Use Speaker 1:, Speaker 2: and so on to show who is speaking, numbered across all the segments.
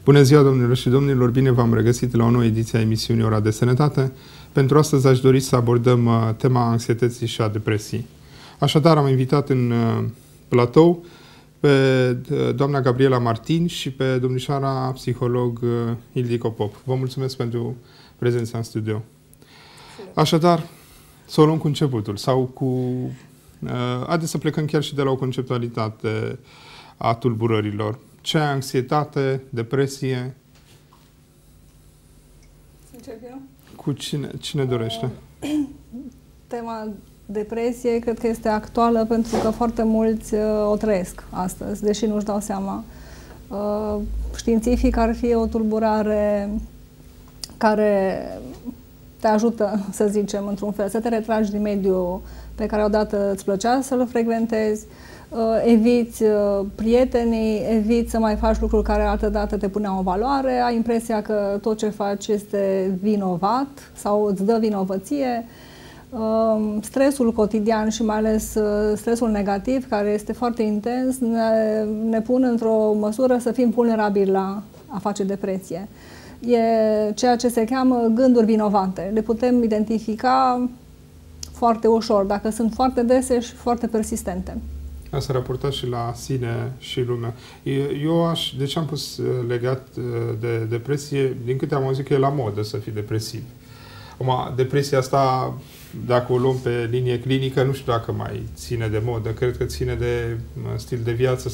Speaker 1: Bună ziua, domnilor și domnilor! Bine v-am regăsit la o nouă ediție a emisiunii Ora de Sănătate. Pentru astăzi aș dori să abordăm tema anxietății și a depresiei. Așadar, am invitat în platou pe doamna Gabriela Martin și pe domnișoara psiholog Ildico Pop. Vă mulțumesc pentru prezența în studio. Așadar, să o luăm cu începutul sau cu... haideți să plecăm chiar și de la o conceptualitate a tulburărilor. Ce anxietate, depresie?
Speaker 2: Încep eu?
Speaker 1: Cu cine dorește?
Speaker 2: Tema depresie cred că este actuală pentru că foarte mulți o trăiesc astăzi, deși nu-și dau seama. Științific ar fi o tulburare care te ajută, să zicem, într-un fel, să te retragi din mediul pe care odată îți plăcea să-l frecventezi, eviți prietenii, eviți să mai faci lucruri care altădată te puneau în valoare, ai impresia că tot ce faci este vinovat sau îți dă vinovăție. Stresul cotidian și mai ales stresul negativ, care este foarte intens, ne pun într-o măsură să fim vulnerabili la a face depresie. E ceea ce se cheamă gânduri vinovate. Le putem identifica foarte ușor, dacă sunt foarte dese și foarte persistente.
Speaker 1: Asta raporta și la sine și lumea. De ce am pus legat de depresie? Din câte am auzit că e la modă să fii depresiv. Depresia asta, dacă o luăm pe linie clinică, nu știu dacă mai ține de modă. Cred că ține de stil de viață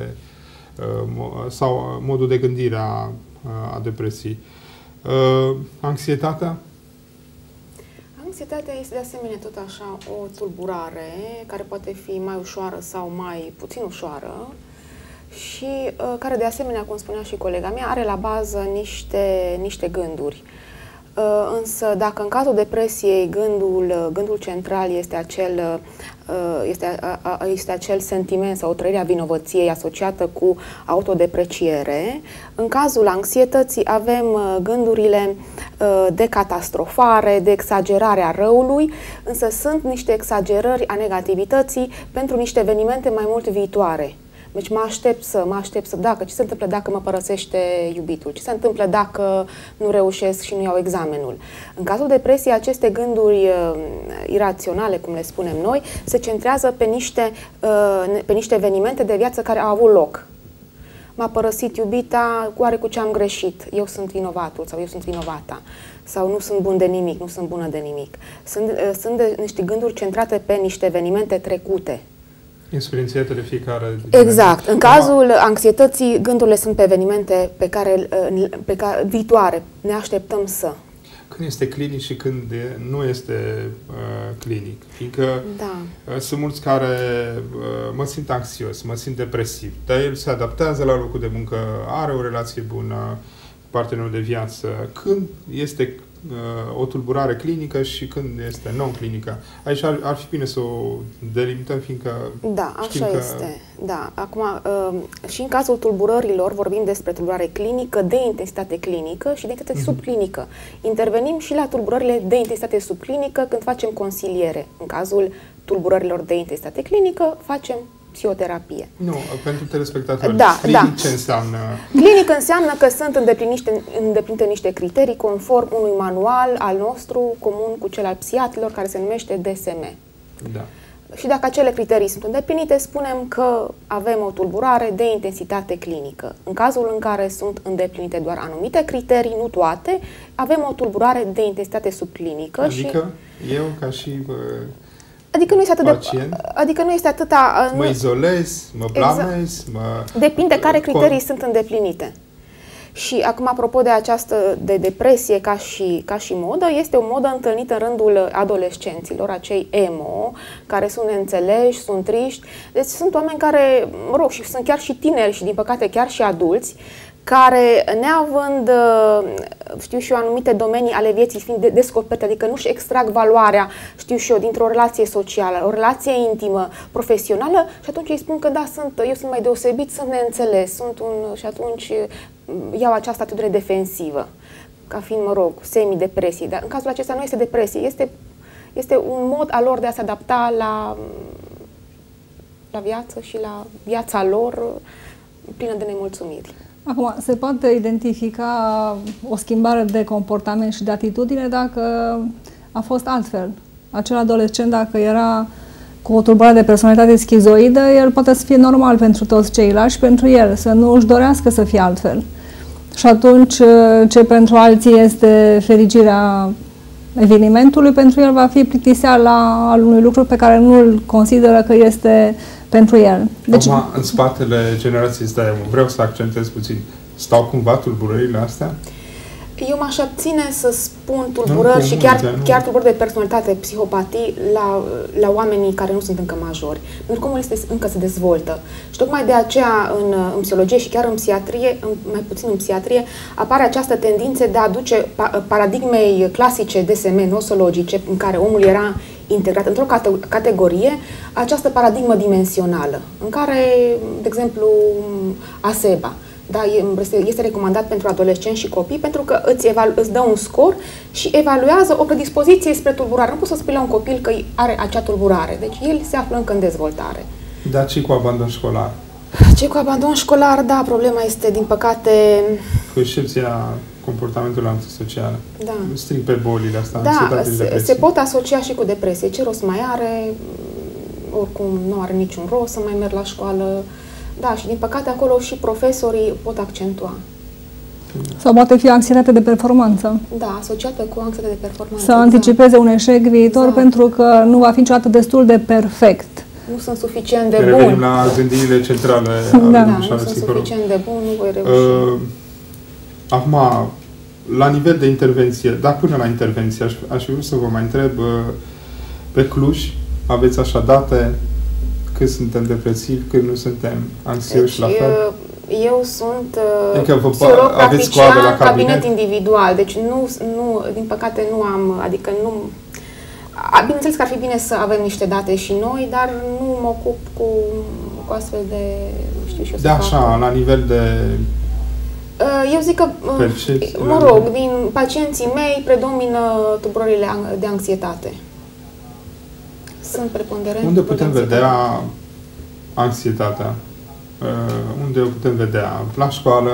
Speaker 1: sau modul de gândire a depresiei. Anxietatea?
Speaker 3: Anxietatea este de asemenea tot așa o tulburare care poate fi mai ușoară sau mai puțin ușoară și care de asemenea, cum spunea și colega mea, are la bază niște gânduri. Însă dacă în cazul depresiei gândul central este acel sentiment sau trăirea vinovăției asociată cu autodepreciere, în cazul anxietății avem gândurile de catastrofare, de exagerare a răului, însă sunt niște exagerări a negativității pentru niște evenimente mai mult viitoare. Deci mă aștept să, ce se întâmplă dacă mă părăsește iubitul? Ce se întâmplă dacă nu reușesc și nu iau examenul? În cazul depresiei, aceste gânduri iraționale, cum le spunem noi, se centrează pe niște evenimente de viață care au avut loc. M-a părăsit iubita, oare cu ce am greșit? Eu sunt vinovatul sau eu sunt vinovata. Sau nu sunt bun de nimic, nu sunt bună de nimic. Sunt niște gânduri centrate pe niște evenimente trecute.
Speaker 1: Experiențiate de fiecare.
Speaker 3: Exact. În cazul anxietății, gândurile sunt pe evenimente pe care viitoare ne așteptăm să.
Speaker 1: Când este clinic și când nu este clinic. Fiindcă sunt mulți care mă simt anxios, mă simt depresiv, dar el se adaptează la locul de muncă, are o relație bună cu partenerul de viață. Când este o tulburare clinică și când este non-clinică. Aici ar fi bine să o delimităm, fiindcă
Speaker 3: așa este. Da. Acum, și în cazul tulburărilor vorbim despre tulburare clinică, de intensitate clinică și de intensitate subclinică. Intervenim și la tulburările de intensitate subclinică când facem consiliere. În cazul tulburărilor de intensitate clinică facem psihoterapie.
Speaker 1: Nu, pentru telespectatori.
Speaker 3: Clinic
Speaker 1: ce înseamnă?
Speaker 3: Clinic înseamnă că sunt îndeplinite niște criterii conform unui manual al nostru, comun cu cel al psihiatrilor, care se numește DSM.
Speaker 1: Da.
Speaker 3: Și dacă acele criterii sunt îndeplinite, spunem că avem o tulburare de intensitate clinică. În cazul în care sunt îndeplinite doar anumite criterii, nu toate, avem o tulburare de intensitate subclinică.
Speaker 1: Adică eu, ca și
Speaker 3: Adică nu este atâta...
Speaker 1: Mă izolez, mă blamez,
Speaker 3: Depinde care criterii sunt îndeplinite. Și acum, apropo de această depresie ca și modă, este o modă întâlnită în rândul adolescenților, acei emo, care sunt neînțeleși, sunt triști. Deci sunt oameni care, și sunt chiar și tineri și, din păcate, chiar și adulți, care, neavând, știu și eu, anumite domenii ale vieții fiind descoperite, adică nu-și extrag valoarea, știu și eu, dintr-o relație socială, o relație intimă, profesională, și atunci îi spun că eu sunt mai deosebit, sunt neînțeles, și atunci iau această atitudine defensivă, ca fiind, semi-depresie. Dar în cazul acesta nu este depresie, este un mod al lor de a se adapta la viață și la viața lor plină de nemulțumiri.
Speaker 2: Acum, se poate identifica o schimbare de comportament și de atitudine dacă a fost altfel. Acel adolescent, dacă era cu o tulburare de personalitate schizoidă, el poate să fie normal pentru toți ceilalți și pentru el, să nu își dorească să fie altfel. Și atunci, ce pentru alții este fericirea evenimentului, pentru el va fi plictiseala al unui lucru pe care nu îl consideră că este pentru el.
Speaker 1: Deci, acum, în spatele generației ăsta, vreau să accentez puțin, stau cumva tulburările astea?
Speaker 3: Eu m-aș abține să spun tulburări și chiar tulburări de personalitate, psihopatii la oamenii care nu sunt încă majori. Pentru că omul încă se dezvoltă. Și tocmai de aceea în psihologie și chiar în psihiatrie, mai puțin în psihiatrie, apare această tendință de a aduce paradigmei clasice DSM, nosologice, în care omul era integrat într-o categorie, această paradigmă dimensională, în care, de exemplu, ASEBA, da, este recomandat pentru adolescenți și copii pentru că îți dă un scor și evaluează o predispoziție spre tulburare. Nu poți să spui la un copil că are acea tulburare. Deci el se află încă în dezvoltare.
Speaker 1: Dar și cu abandon școlar?
Speaker 3: Ce cu abandon școlar, da, problema este, din păcate...
Speaker 1: Cu excepția comportamentului antisocial.
Speaker 3: Da.
Speaker 1: Strict pe bolile astea,
Speaker 3: da, se pot asocia și cu depresie. Ce rost mai are? Oricum nu are niciun rost să mai merg la școală. Da, și din păcate acolo și profesorii pot accentua.
Speaker 2: Sau poate fi anxietate de performanță.
Speaker 3: Da, asociată cu anxietate de performanță.
Speaker 2: Să anticipeze un eșec viitor pentru că nu va fi niciodată destul de perfect.
Speaker 3: Nu sunt suficient de bun.
Speaker 1: Revenim la gândirile centrale.
Speaker 3: Da, nu sunt suficient de bun, nu voi reuși.
Speaker 1: Acum, la nivel de intervenție, dar până la intervenție, aș vrea să vă mai întreb, pe Cluj aveți așa date când suntem depresivi, când nu suntem anxioși, deci, la fel?
Speaker 3: Eu sunt psiholog practician, cabinet individual, deci nu, din păcate nu am, adică nu... Bineînțeles că ar fi bine să avem niște date și noi, dar nu mă ocup cu astfel de, nu știu și eu să fac.
Speaker 1: Așa, la nivel de...
Speaker 3: Eu zic că, mă rog, din pacienții mei predomină tulburările de anxietate. Sunt preponderente.
Speaker 1: Unde putem vedea anxietatea? Unde o putem vedea? La școală,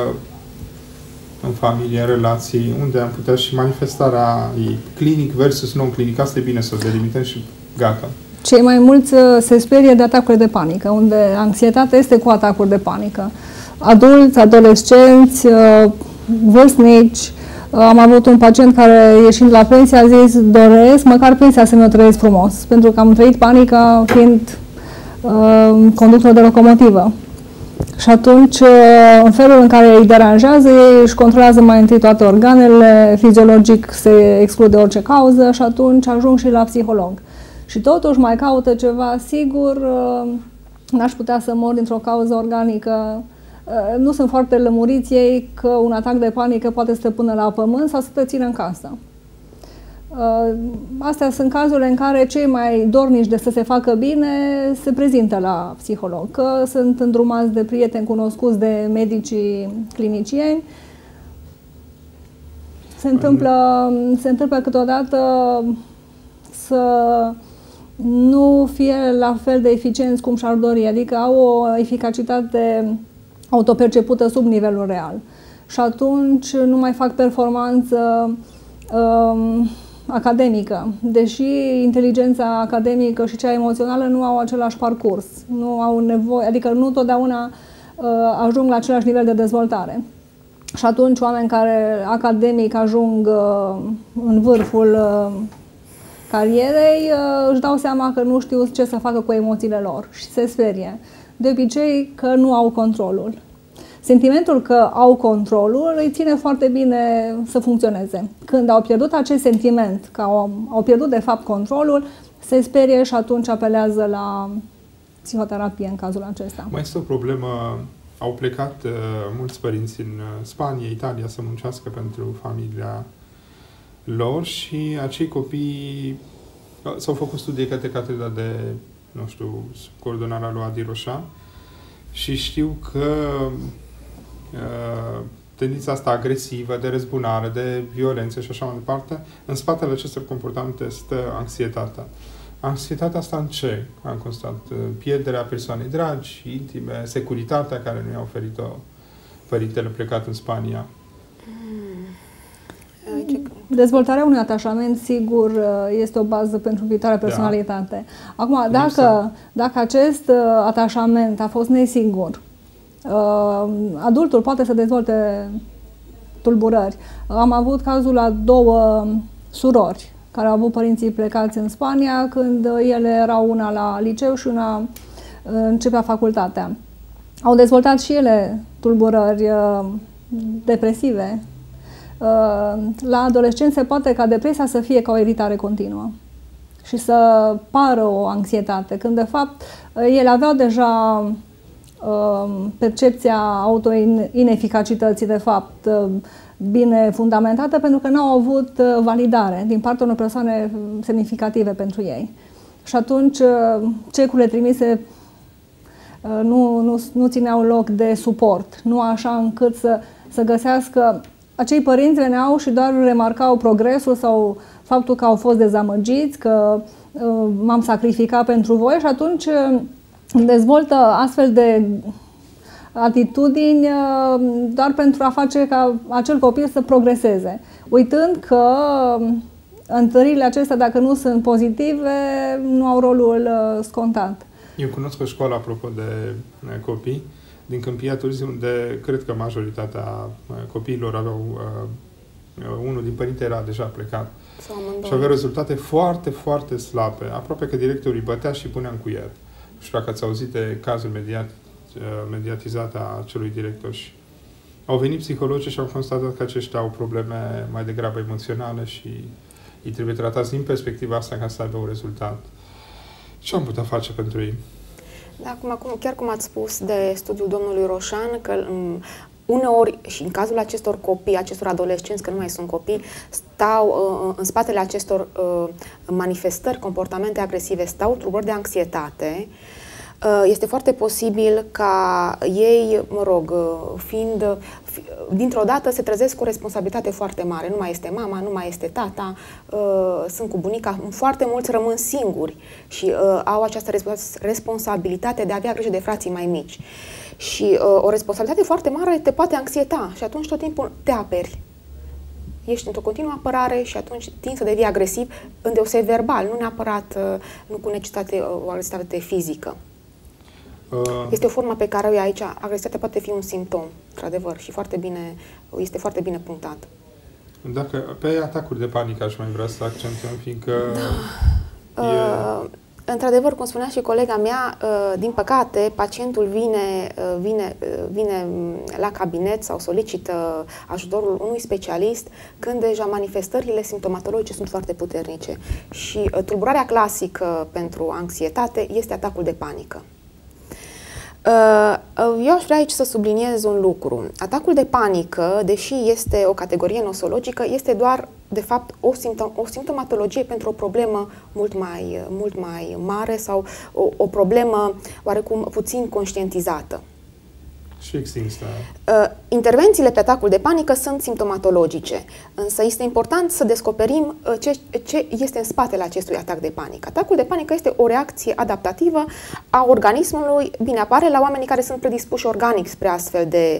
Speaker 1: în familie, în relații, unde am putea și manifestarea ei, clinic versus non-clinic. Asta e bine să o delimităm și gata.
Speaker 2: Cei mai mulți se sperie de atacuri de panică, unde anxietatea este cu atacuri de panică. Adulți, adolescenți, vârstnici. Am avut un pacient care, ieșind la pensie, a zis: doresc măcar pensia să mi-o trăiesc frumos, pentru că am trăit panica fiind conductor de locomotivă. Și atunci, în felul în care îi deranjează, ei își controlează mai întâi toate organele, fiziologic se exclude orice cauză și atunci ajung și la psiholog. Și totuși mai caută ceva, sigur, n-aș putea să mor dintr-o cauză organică. Nu sunt foarte lămuriți ei că un atac de panică poate să te pună la pământ sau să te țină în casă. Astea sunt cazurile în care cei mai dornici de să se facă bine se prezintă la psiholog, că sunt îndrumați de prieteni cunoscuți, de medicii clinicieni. Se întâmplă câteodată să nu fie la fel de eficienți cum și-ar dori, adică au o eficacitate autopercepută sub nivelul real. Și atunci nu mai fac performanță academică, deși inteligența academică și cea emoțională nu au același parcurs, nu au nevoie, adică nu totdeauna ajung la același nivel de dezvoltare. Și atunci oameni care academic ajung în vârful carierei își dau seama că nu știu ce să facă cu emoțiile lor și se sperie. De obicei că nu au controlul. Sentimentul că au controlul îi ține foarte bine să funcționeze. Când au pierdut acest sentiment, că au pierdut de fapt controlul, se sperie și atunci apelează la psihoterapie în cazul acesta.
Speaker 1: Mai este o problemă. Au plecat mulți părinți în Spania, Italia să muncească pentru familia lor și acei copii s-au făcut studii către catedra de, nu știu, coordonarea lui Adi Roșan și știu că tendința asta agresivă, de răzbunare, de violență și așa mai departe, în spatele acestor comportamente stă anxietatea. Anxietatea asta în ce am constatat? Pierderea persoanei dragi, intime, securitatea care nu i-a oferit-o părintele plecat în Spania?
Speaker 2: Dezvoltarea unui atașament, sigur, este o bază pentru viitoarea personalitate. Acum, dacă acest atașament a fost nesigur, adultul poate să dezvolte tulburări. Am avut cazul la 2 surori care au avut părinții plecați în Spania când ele erau una la liceu și una începea facultatea. Au dezvoltat și ele tulburări depresive. La adolescență poate ca depresia să fie ca o iritare continuă și să pară o anxietate, când de fapt ele aveau deja percepția auto-ineficacității de fapt bine fundamentată, pentru că nu au avut validare din partea unor persoane semnificative pentru ei. Și atunci cecurile trimise nu țineau loc de suport, nu așa încât să găsească. Acei părinți veneau și doar remarcau progresul sau faptul că au fost dezamăgiți, că m-am sacrificat pentru voi, și atunci dezvoltă astfel de atitudini doar pentru a face ca acel copil să progreseze, uitând că întăririle acestea, dacă nu sunt pozitive, nu au rolul scontat.
Speaker 1: Eu cunosc o școală, apropo de copii, din Câmpia Târziu, unde cred că majoritatea copiilor aveau, unul din părinți era deja plecat și avea rezultate foarte, foarte slabe. Aproape că directorii bătea și punea în cuier. Nu știu dacă ați auzit de cazul mediatizat a acelui director. Și au venit psihologii și au constatat că aceștia au probleme mai degrabă emoționale și ei trebuie tratați din perspectiva asta ca să aibă un rezultat. Ce am putea face pentru ei?
Speaker 3: Da, chiar cum ați spus de studiul domnului Roșan, că uneori, și în cazul acestor copii, acestor adolescenți, că nu mai sunt copii, stau în spatele acestor manifestări, comportamente agresive, stau tulburări de anxietate. Este foarte posibil ca ei, dintr-o dată se trezesc cu o responsabilitate foarte mare. Nu mai este mama, nu mai este tata, sunt cu bunica. Foarte mulți rămân singuri și au această responsabilitate de a avea grijă de frații mai mici. Și o responsabilitate foarte mare te poate anxieta și atunci tot timpul te aperi. Ești într-o continuă apărare și atunci tinzi să devii agresiv, îndeosebi verbal, nu neapărat nu cu necesitate o agresivitate fizică. Este o formă pe care o aici. Agresivitatea poate fi un simptom, într-adevăr, și este foarte bine punctat.
Speaker 1: Dacă pe atacuri de panică aș mai vrea să accentuăm, fiindcă
Speaker 3: într-adevăr, cum spunea și colega mea, din păcate, pacientul vine la cabinet sau solicită ajutorul unui specialist când deja manifestările simptomatologice sunt foarte puternice. Și tulburarea clasică pentru anxietate este atacul de panică. Eu aș vrea aici să subliniez un lucru. Atacul de panică, deși este o categorie nosologică, este doar, de fapt, o simptomatologie pentru o problemă mult mai mare sau o problemă oarecum puțin conștientizată.
Speaker 1: Și extinsă.
Speaker 3: Intervențiile pe atacul de panică sunt simptomatologice, însă este important să descoperim ce este în spatele acestui atac de panică. Atacul de panică este o reacție adaptativă a organismului, bine, apare la oamenii care sunt predispuși organic spre astfel de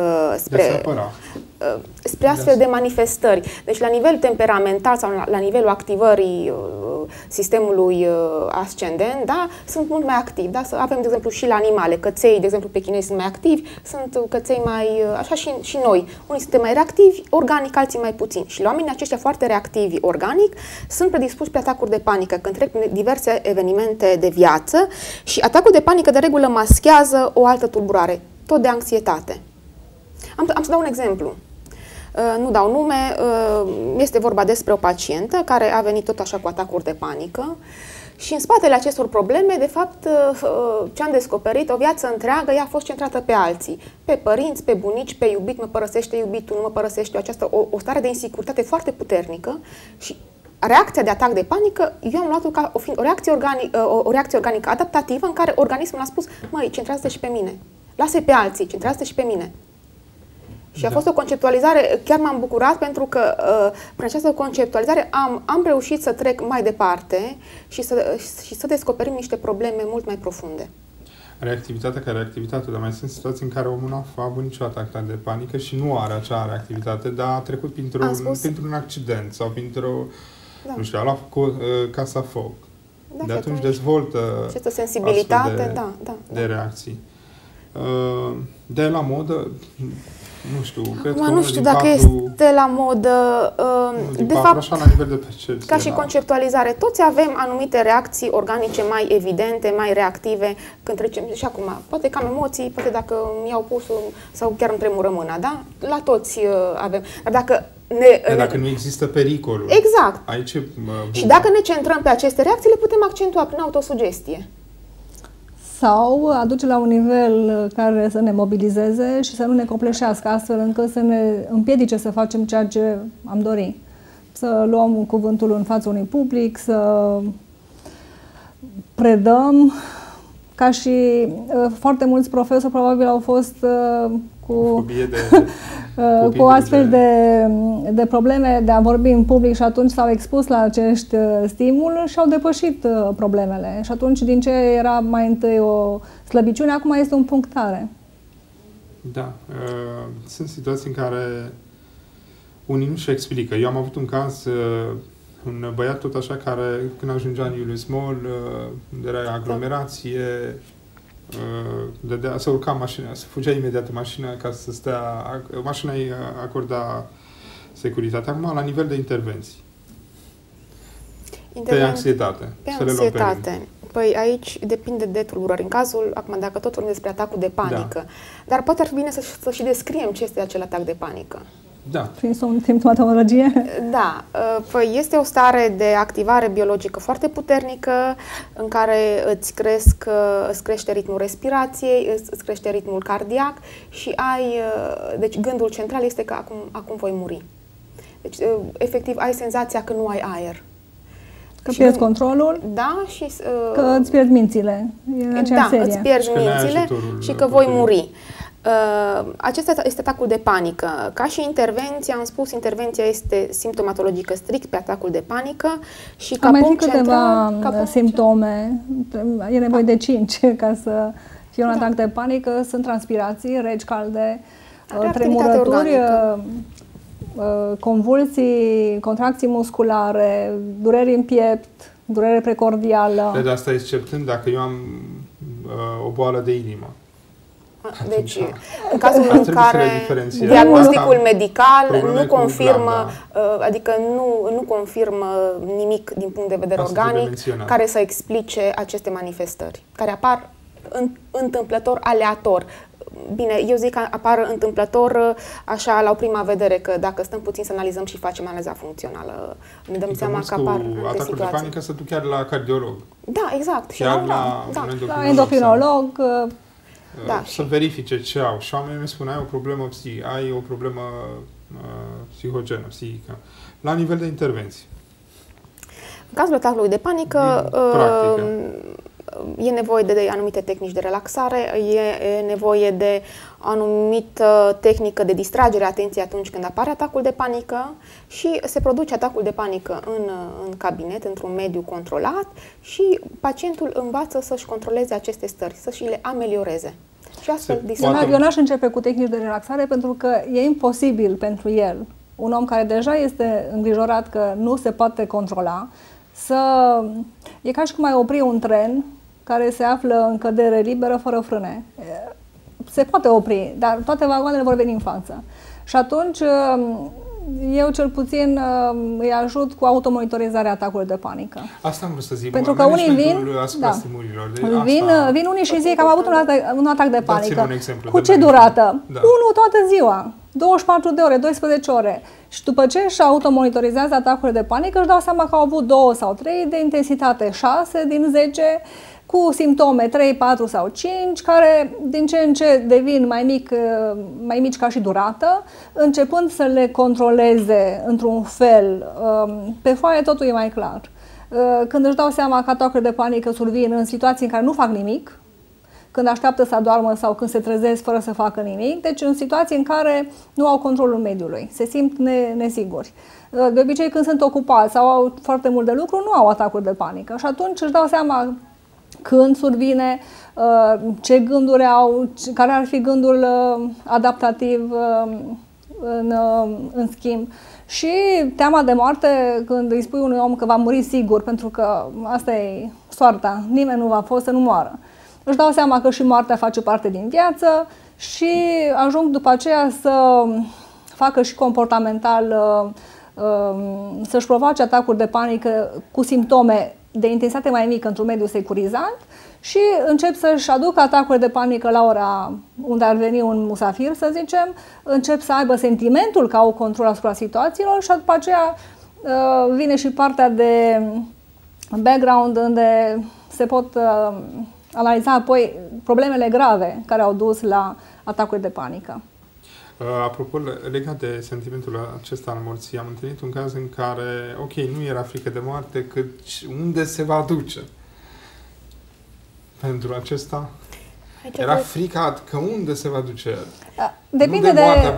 Speaker 3: de manifestări. Deci la nivel temperamental sau la nivelul activării sistemului ascendent, da, sunt mult mai activi. Da? Avem, de exemplu, și la animale, căței, de exemplu, pe chinezi sunt mai activi, sunt căței mai, așa și noi. Unii suntem mai reactivi, organic, alții mai puțin. Și la oamenii aceștia foarte reactivi, organic, sunt predispuși pe atacuri de panică, când trec prin diverse evenimente de viață și atacul de panică, de regulă, maschează o altă tulburare, tot de anxietate. Am să dau un exemplu. Nu dau nume, este vorba despre o pacientă care a venit tot așa cu atacuri de panică și în spatele acestor probleme, de fapt, ce am descoperit, o viață întreagă, ea a fost centrată pe alții, pe părinți, pe bunici, pe iubit, mă părăsește iubitul, nu mă părăsește, o stare de insecuritate foarte puternică și reacția de atac de panică, eu am luat-o ca o reacție organică adaptativă în care organismul a spus, măi, centrează-te și pe mine, lasă-i pe alții, centrează-te și pe mine. Și a fost o conceptualizare, chiar m-am bucurat pentru că prin această conceptualizare am reușit să trec mai departe și să descoperim niște probleme mult mai profunde.
Speaker 1: reactivitatea ca reactivitate, dar mai sunt situații în care omul nu a avut niciodată atac de panică și nu are acea reactivitate, dar a trecut printr-un accident sau nu știu, a luat casa foc. De atunci dezvoltă
Speaker 3: această sensibilitate,
Speaker 1: de reacții. De la modă, nu știu, cred că
Speaker 3: nu știu dacă este la modă, de fapt,
Speaker 1: așa la nivel de percepție,
Speaker 3: ca și conceptualizare, toți avem anumite reacții organice mai evidente, mai reactive când trecem, și acum, poate că am emoții, poate dacă îmi iau pulsul sau chiar îmi tremură mâna, da? La toți avem. Dar dacă
Speaker 1: nu există pericolul.
Speaker 3: Exact.
Speaker 1: Aici,
Speaker 3: și dacă ne centrăm pe aceste reacții, le putem accentua prin autosugestie.
Speaker 2: Sau aduce la un nivel care să ne mobilizeze și să nu ne copleșească, astfel încât să ne împiedice să facem ceea ce am dorit. Să luăm cuvântul în fața unui public, să predăm, ca și foarte mulți profesori probabil au fost cu astfel de probleme de a vorbi în public și atunci s-au expus la acești stimuli și au depășit problemele. Și atunci, din ce era mai întâi o slăbiciune, acum este un punct tare.
Speaker 1: Da. Sunt situații în care unii nu și explică. Eu am avut un caz, un băiat tot așa care, când ajungea în Julius Mall, unde era aglomerație, să urca mașina, să fugea imediat în mașină ca să stea, mașina îi acorda securitate. Acum, la nivel de intervenții. Pe anxietate.
Speaker 3: Pe anxietate. Păi aici depinde de tulburări. În cazul, acum, dacă tot vorbim despre atacul de panică, dar poate ar fi bine să și descriem ce este acel atac de panică.
Speaker 1: Da.
Speaker 2: Prin simptomatologie?
Speaker 3: Da. Păi este o stare de activare biologică foarte puternică în care îți crește ritmul respirației, îți crește ritmul cardiac și deci gândul central este că acum voi muri. Deci, efectiv, ai senzația că nu ai aer.
Speaker 2: Că pierzi controlul,
Speaker 3: da, și
Speaker 2: că îți pierzi mințile.
Speaker 3: Îți pierzi mințile și că voi muri. Acesta este atacul de panică. Ca și intervenție, am spus, intervenția este simptomatologică strict pe atacul de panică și ca punct
Speaker 2: câteva simptome, e nevoie de 5 ca să fie un atac de panică. Sunt transpirații, regi calde, tremurături, convulsii, contracții musculare, dureri în piept, durere precordială.
Speaker 1: De asta exceptând dacă eu am o boală de inimă.
Speaker 3: Deci, în cazul în care diagnosticul medical nu confirmă, adică nu confirmă nimic din punct de vedere organic care să explice aceste manifestări, care apar întâmplător, aleator. Bine, eu zic că apar întâmplător așa la o prima vedere, că dacă stăm puțin să analizăm și facem analiza funcțională, ne dăm seama că apar
Speaker 1: atacul situații. De panică să duc chiar la cardiolog.
Speaker 3: Da, exact.
Speaker 1: Chiar
Speaker 2: la endocrinolog.
Speaker 1: Să verifice ce au. Și oamenii îmi spun, ai o problemă psihogenă, psihică. La nivel de intervenții.
Speaker 3: În cazul atacului de panică, e nevoie de anumite tehnici de relaxare, e nevoie de o anumită tehnică de distragere a atenției atunci când apare atacul de panică și se produce atacul de panică în cabinet, într-un mediu controlat și pacientul învață să-și controleze aceste stări, să-și le amelioreze. Și astfel
Speaker 2: eu n-aș începe cu tehnici de relaxare pentru că e imposibil pentru el, un om care deja este îngrijorat că nu se poate controla, e ca și cum ai opri un tren care se află în cădere liberă, fără frâne. Se poate opri, dar toate vagoanele vor veni în față. Și atunci, eu cel puțin îi ajut cu automonitorizarea atacului de panică.
Speaker 1: Asta am vrut să zic.
Speaker 2: Pentru că unii vin unii și zic că am avut un atac de panică. Cu ce durată? Unul toată ziua. 24 de ore, 12 ore. Și după ce își automonitorizează atacurile de panică, își dau seama că au avut 2 sau 3 de intensitate 6 din 10, cu simptome 3, 4 sau 5, care din ce în ce devin mai mici ca și durată, începând să le controleze într-un fel. Pe foaie totul e mai clar. Când își dau seama că atacurile de panică survin în situații în care nu fac nimic, când așteaptă să adormă sau când se trezesc fără să facă nimic, deci în situații în care nu au controlul mediului, se simt nesiguri. De obicei, când sunt ocupați sau au foarte mult de lucru, nu au atacuri de panică și atunci își dau seama când survine, ce gânduri au, care ar fi gândul adaptativ în schimb. Și teama de moarte, când îi spui unui om că va muri sigur, pentru că asta e soarta, nimeni nu va fost să nu moară. Își dau seama că și moartea face parte din viață și ajung după aceea să facă și comportamental, să-și provoace atacuri de panică cu simptome de intensitate mai mică într-un mediu securizant și încep să-și aducă atacuri de panică la ora unde ar veni un musafir, să zicem, încep să aibă sentimentul că au control asupra situațiilor și după aceea vine și partea de background unde se pot analiza apoi problemele grave care au dus la atacuri de panică.
Speaker 1: Apropo, legat de sentimentul acesta al morții, am întâlnit un caz în care, ok, nu era frică de moarte, cât unde se va duce. Pentru acesta era frica că unde se va duce el.
Speaker 2: Depinde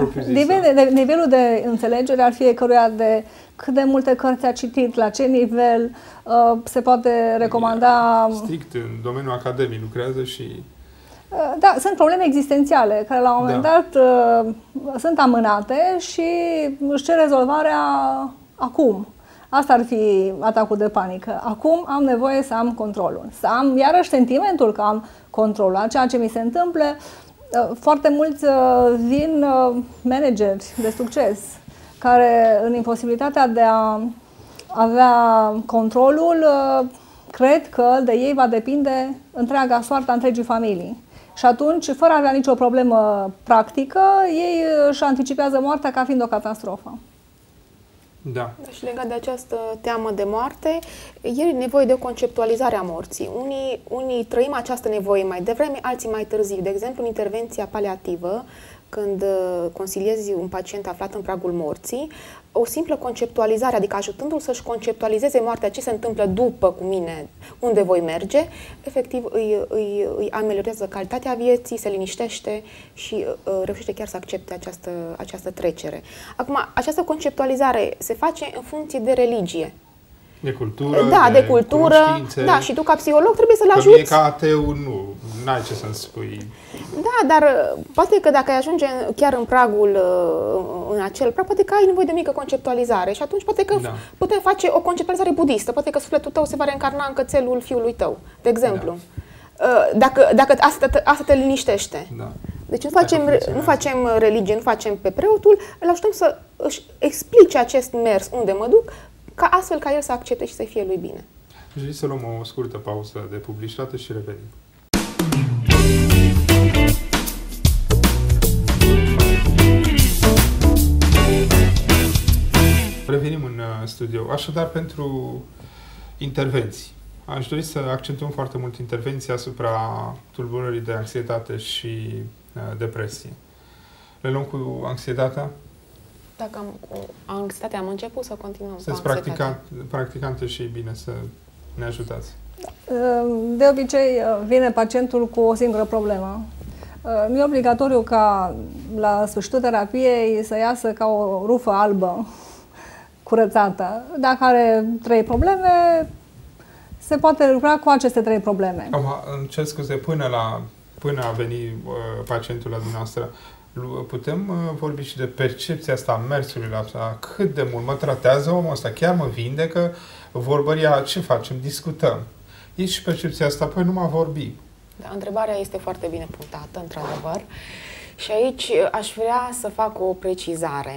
Speaker 2: de nivelul de înțelegere al fiecăruia, de cât de multe cărți a citit, la ce nivel se poate recomanda.
Speaker 1: Strict în domeniul academic lucrează și...
Speaker 2: Da, sunt probleme existențiale care la un moment dat sunt amânate și își cer rezolvarea acum. Asta ar fi atacul de panică. Acum am nevoie să am controlul. Să am iarăși sentimentul că am controlul. La ceea ce mi se întâmplă, foarte mulți vin manageri de succes care în imposibilitatea de a avea controlul cred că de ei va depinde întreaga soarta întregii familii. Și atunci, fără a avea nicio problemă practică, ei își anticipează moartea ca fiind o catastrofă.
Speaker 1: Da.
Speaker 3: Și legat de această teamă de moarte, e nevoie de o conceptualizare a morții. Unii trăim această nevoie mai devreme, alții mai târziu. De exemplu, în intervenția paliativă, când consiliezi un pacient aflat în pragul morții, o simplă conceptualizare, adică ajutându-l să-și conceptualizeze moartea, ce se întâmplă după cu mine, unde voi merge, efectiv îi ameliorează calitatea vieții, se liniștește și reușește chiar să accepte această trecere. Acum, această conceptualizare se face în funcție de religie.
Speaker 1: De cultură,
Speaker 3: de cultură. Da, și tu ca psiholog trebuie să-l ajuți.
Speaker 1: Mie ca ateu nu ai ce să-mi spui.
Speaker 3: Da, dar poate că dacă ai ajunge chiar în pragul, în acel prag, poate că ai nevoie de mică conceptualizare și atunci poate că putem face o conceptualizare budistă. Poate că sufletul tău se va reîncarna în cățelul fiului tău, de exemplu. Da. Dacă asta te liniștește. Da. Deci nu facem religie, nu facem pe preotul, îl ajutăm să își explice acest mers unde mă duc, ca astfel ca el să accepte și să fie lui bine.
Speaker 1: Aș vrea să luăm o scurtă pauză de publicitate și revenim. Revenim în studio. Așadar, pentru intervenții. Aș dori să accentuăm foarte mult intervenția asupra tulburării de anxietate și depresie. Le luăm cu anxietatea?
Speaker 3: Dacă cu anxietate am început, să continuăm.
Speaker 1: Sunteți practicante și bine să ne ajutați.
Speaker 2: De obicei vine pacientul cu o singură problemă. Nu e obligatoriu ca la sfârșitul terapiei să iasă ca o rufă albă curățată. Dacă are 3 probleme, se poate lucra cu aceste 3 probleme.
Speaker 1: Îmi cer scuze, până a veni pacientul la dumneavoastră, putem vorbi și de percepția asta a mersului la asta? Cât de mult mă tratează omul ăsta? Chiar mă vindecă? Vorbăria, ce facem? Discutăm. E și percepția asta, păi numai vorbi.
Speaker 3: Da, întrebarea este foarte bine punctată, într-adevăr. Și aici aș vrea să fac o precizare.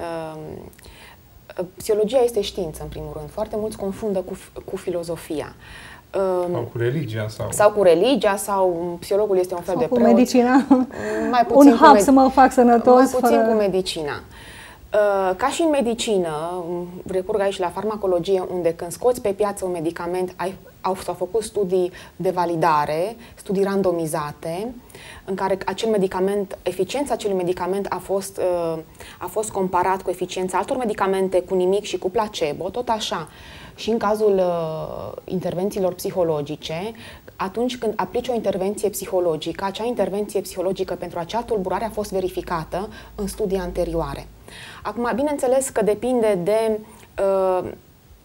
Speaker 3: Psihologia este știință, în primul rând. Foarte mulți confundă cu filozofia.
Speaker 1: Sau cu religia.
Speaker 3: Sau cu religia, sau psihologul este un fel de preot.
Speaker 2: Cu medicina.
Speaker 3: Mai puțin
Speaker 2: un hap să mă fac sănătos.
Speaker 3: Mai puțin cu medicina. Ca și în medicină, recurg aici la farmacologie, unde când scoți pe piață un medicament, s-au făcut studii de validare, studii randomizate, în care acel medicament, eficiența acelui medicament a fost comparat cu eficiența altor medicamente, cu nimic și cu placebo, tot așa. Și în cazul intervențiilor psihologice, atunci când aplici o intervenție psihologică, acea intervenție psihologică pentru acea tulburare a fost verificată în studii anterioare. Acum, bineînțeles că depinde de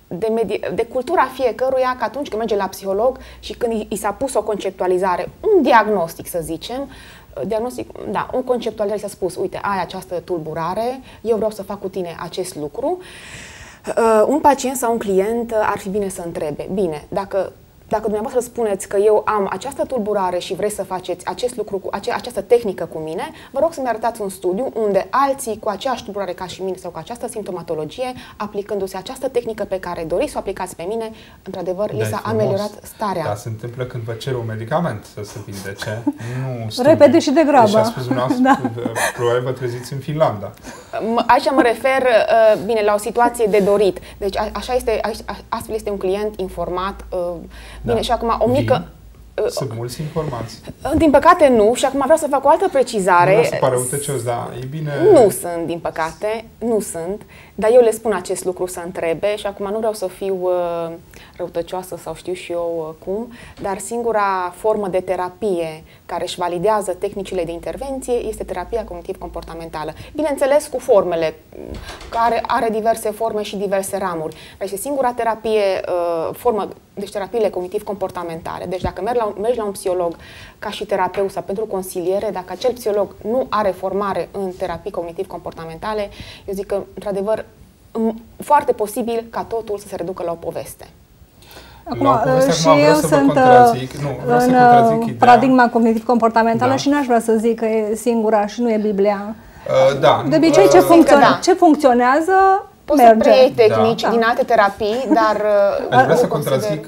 Speaker 3: de cultura fiecăruia, că atunci când merge la psiholog și când i s-a pus o conceptualizare, un diagnostic, să zicem, o conceptualizare, s-a spus, uite, ai această tulburare, eu vreau să fac cu tine acest lucru. Un pacient sau un client ar fi bine să întrebe, bine, dacă dumneavoastră spuneți că eu am această tulburare și vreți să faceți acest lucru, această tehnică cu mine, vă rog să-mi arătați un studiu unde alții cu aceeași tulburare ca și mine sau cu această simptomatologie, aplicându-se această tehnică pe care doriți să o aplicați pe mine, într-adevăr, li s-a ameliorat starea.
Speaker 1: Dar se întâmplă când vă cer un medicament să se vindece, nu studiu.
Speaker 2: Repede și de grabă.
Speaker 1: Deci a spus dumneavoastră, probabil vă treziți în Finlanda.
Speaker 3: Aici mă refer, bine, la o situație de dorit. Deci astfel este un client informat. Bine, și acum o mică...
Speaker 1: Sunt mulți informați.
Speaker 3: Din păcate nu, și acum vreau să fac o altă precizare.
Speaker 1: Nu se pare utăcios, dar e bine...
Speaker 3: Nu sunt, din păcate, nu sunt, dar eu le spun acest lucru să întrebe și acum nu vreau să fiu răutăcioasă sau știu și eu cum, dar singura formă de terapie care își validează tehnicile de intervenție este terapia cognitiv-comportamentală. Bineînțeles, cu formele, care are diverse forme și diverse ramuri. Deci singura terapie, deci terapiile cognitiv-comportamentale. Deci dacă mergi la un psiholog ca și terapeut sau pentru consiliere, dacă acel psiholog nu are formare în terapii cognitiv-comportamentale, eu zic că, într-adevăr, foarte posibil ca totul să se reducă la o poveste.
Speaker 2: Acum, și eu sunt în paradigma cognitiv-comportamentală și n-aș vrea să zic că e singura și nu e Biblia. De obicei, ce funcționează,
Speaker 3: poți să preiei tehnici din alte terapii, dar...
Speaker 1: Aș vrea să contrazic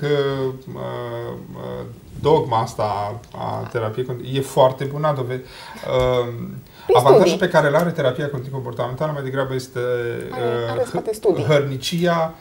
Speaker 1: dogma asta a terapiei. E foarte bună dovede. Avantajul pe care îl are terapia cognitiv-comportamentală mai degrabă este hărnicia.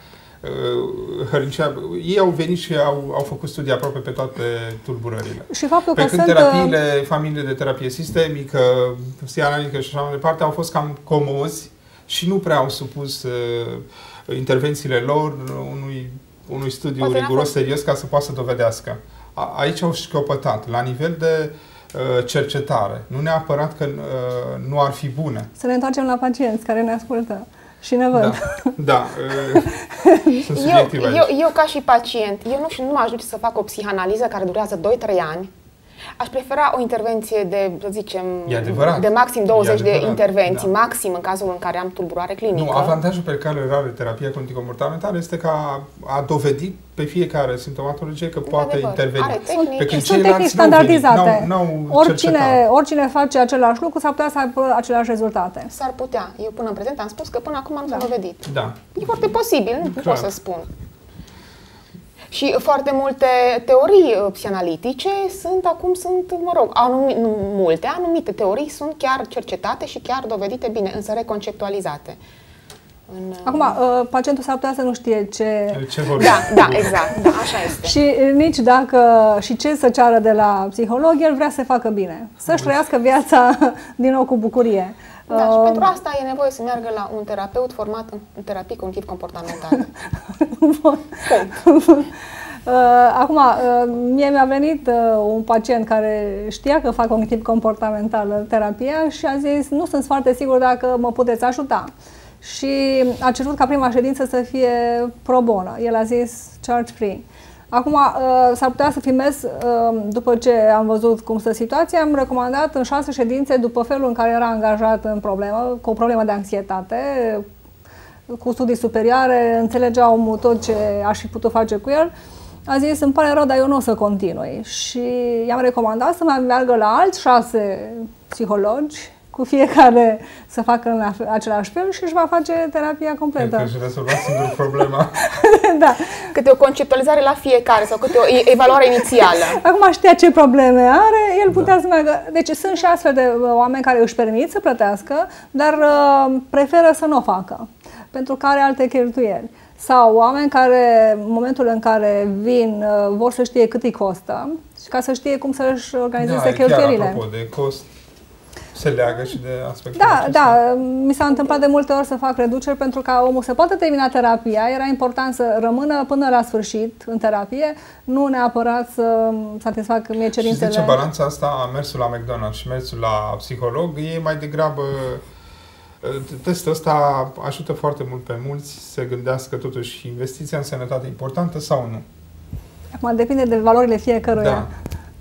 Speaker 1: Ei au venit și au făcut studii aproape pe toate tulburările.
Speaker 2: Și faptul
Speaker 1: pe
Speaker 2: că
Speaker 1: când terapiile, familiile de terapie sistemică, psihanalitică și așa mai departe, au fost cam comozi și nu prea au supus intervențiile lor unui studiu riguros, serios, ca să poată să dovedească. Aici au șchiopătat, la nivel de cercetare. Nu neapărat că nu ar fi bune.
Speaker 2: Să ne întoarcem la pacienți care ne ascultă și ne văd.
Speaker 1: Da. Sunt subiectiv aici.
Speaker 3: Eu ca și pacient, nu m-aș duce să fac o psihanaliză care durează 2-3 ani. Aș prefera o intervenție de, să zicem, de maxim 20 de intervenții, maxim în cazul în care am tulburare clinică.
Speaker 1: Nu, avantajul pe care îl are terapia cognitiv-comportamentală este că a dovedit pe fiecare simptomatologie că poate interveni.
Speaker 2: Sunt tehnici standardizate. Oricine face același lucru s-ar putea să aibă aceleași rezultate.
Speaker 3: S-ar putea. Eu până în prezent am spus că până acum nu s-a dovedit.
Speaker 1: Da.
Speaker 3: E foarte posibil, nu pot să spun. Și foarte multe teorii psihanalitice anumite teorii sunt chiar cercetate și chiar dovedite bine, însă reconceptualizate.
Speaker 2: Acum, pacientul s-ar putea să nu știe ce
Speaker 3: Da, exact, așa este.
Speaker 2: Și nici dacă și ce să ceară de la psiholog, el vrea să facă bine, să-și trăiască viața din nou cu bucurie.
Speaker 3: Da, și pentru asta e nevoie să meargă la un terapeut format în terapii cognitiv-comportamentale.
Speaker 2: Acum, mie mi-a venit un pacient care știa că fac cognitiv-comportamentală terapia și a zis, nu sunt foarte sigur dacă mă puteți ajuta. Și a cerut ca prima ședință să fie pro bono. El a zis charge free. Acum, s-ar putea să fi mers, după ce am văzut cum stă situația, am recomandat în 6 ședințe, după felul în care era angajat în problemă, cu o problemă de anxietate, cu studii superioare, înțelegeau tot ce aș fi putut face cu el. A zis, îmi pare rău, dar eu nu o să continui. Și i-am recomandat să mai meargă la alți 6 psihologi, cu fiecare să facă în același fel și își va face terapia completă.
Speaker 1: Cred că își rezolva singur problema.
Speaker 2: Da.
Speaker 3: Câte o conceptualizare la fiecare sau câte o evaluare inițială.
Speaker 2: Acum știa ce probleme are, el putea să meargă. Deci sunt și astfel de oameni care își permit să plătească, dar preferă să nu o facă, pentru că are alte cheltuieli. Sau oameni care, în momentul în care vin, vor să știe cât îi costă și ca să știe cum să-și organizeze cheltuielile.
Speaker 1: Apropo de cost, se leagă și de aspectul
Speaker 2: Da, mi s-a întâmplat de multe ori să fac reduceri pentru ca omul să poată termina terapia. Era important să rămână până la sfârșit în terapie, nu neapărat să satisfac mie cerințele.
Speaker 1: Și zice, balanța asta a mersul la McDonald's și mersul la psiholog e mai degrabă Testul ăsta ajută foarte mult pe mulți să se gândească totuși investiția în sănătate importantă sau nu.
Speaker 2: Acum depinde de valorile fiecăruia.
Speaker 1: Da.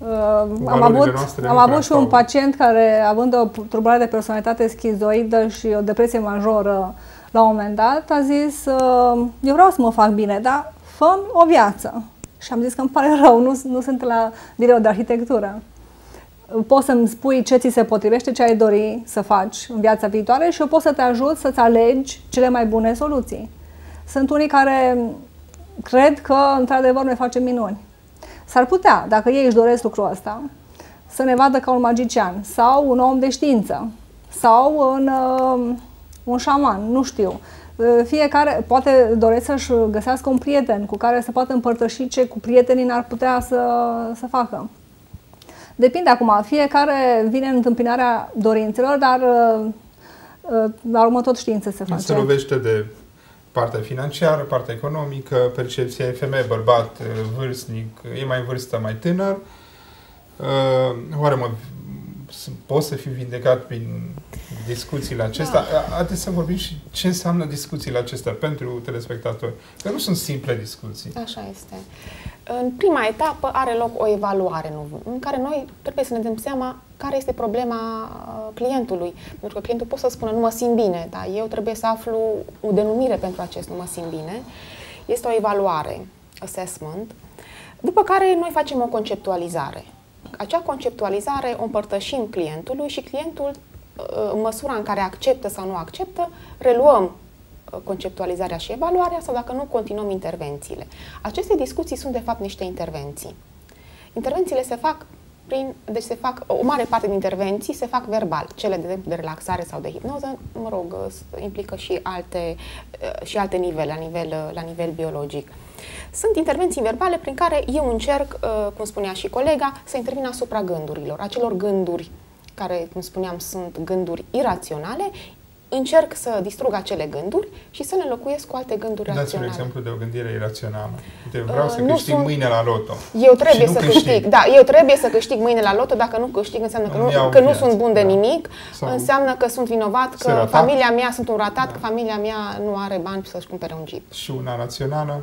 Speaker 2: Am avut și un pacient care, având o tulburare de personalitate schizoidă și o depresie majoră, la un moment dat a zis: eu vreau să mă fac bine, dar fă-mi o viață. Și am zis că îmi pare rău, nu sunt la birou de arhitectură. Poți să-mi spui ce ți se potrivește, ce ai dori să faci în viața viitoare și eu pot să te ajut să-ți alegi cele mai bune soluții. Sunt unii care cred că, într-adevăr, noi facem minuni. S-ar putea, dacă ei își doresc lucrul ăsta, să ne vadă ca un magician sau un om de știință sau un șaman, nu știu. Fiecare poate doresc să-și găsească un prieten cu care să poată împărtăși ce cu prietenii n-ar putea să facă. Depinde acum, fiecare vine în întâmpinarea dorințelor, dar la urmă tot știință se face.
Speaker 1: Se lovește de partea financiară, partea economică, percepția e femeie, bărbat, vârstnic, e mai vârstă, mai tânăr. Oare pot să fiu vindecat prin discuțiile acestea? Da. Haideți să vorbim și ce înseamnă discuțiile acestea pentru telespectatori. Că nu sunt simple discuții.
Speaker 3: Așa este. În prima etapă are loc o evaluare în care noi trebuie să ne dăm seama care este problema clientului. Pentru că clientul poate să spună nu mă simt bine, dar eu trebuie să aflu o denumire pentru acest nu mă simt bine. Este o evaluare, assessment, după care noi facem o conceptualizare. Acea conceptualizare o împărtășim clientului și clientul, în măsura în care acceptă sau nu acceptă, reluăm conceptualizarea și evaluarea sau dacă nu, continuăm intervențiile. Aceste discuții sunt de fapt niște intervenții. Intervențiile se fac o mare parte din intervenții se fac verbal. Cele de relaxare sau de hipnoză, mă rog, implică și alte nivele, la nivel biologic. Sunt intervenții verbale prin care eu încerc, cum spunea și colega, să intervin asupra gândurilor, acelor gânduri care, cum spuneam, sunt gânduri iraționale. Încerc să distrug acele gânduri și să le înlocuiesc cu alte gânduri raționale.
Speaker 1: Dați un exemplu de o gândire irațională. Vreau să câștig mâine la loto.
Speaker 3: Eu trebuie să câștig. Da, eu trebuie să câștig mâine la loto. Dacă nu câștig, înseamnă că nu sunt bun de nimic. Înseamnă că sunt vinovat, că familia mea sunt un ratat, că familia mea nu are bani să-și cumpere un jeep.
Speaker 1: Și una rațională?